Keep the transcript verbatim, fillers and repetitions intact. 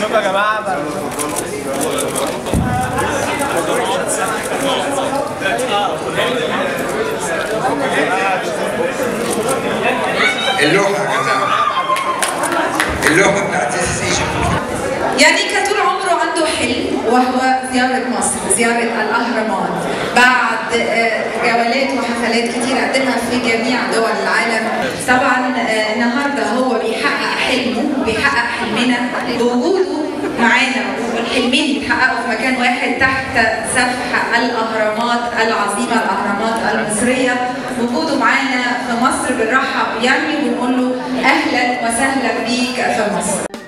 ازيكم يا جماعه؟ اللوحه يا جماعه، اللوحه بتاعت السيشن. يعني كان طول عمره عنده حلم وهو زيارة مصر، زيارة الأهرامات، بعد جولات وحفلات كتير قدمها في جميع دول العالم. طبعا النهارده هو بيحقق حلمه وبيحقق حلمنا بوجوده معانا، والحلمين بيتحققوا في مكان واحد تحت سفح الأهرامات العظيمة، الأهرامات المصرية. وجوده معانا في مصر بنرحب يعني وبنقول له أهلا وسهلا بيك في مصر.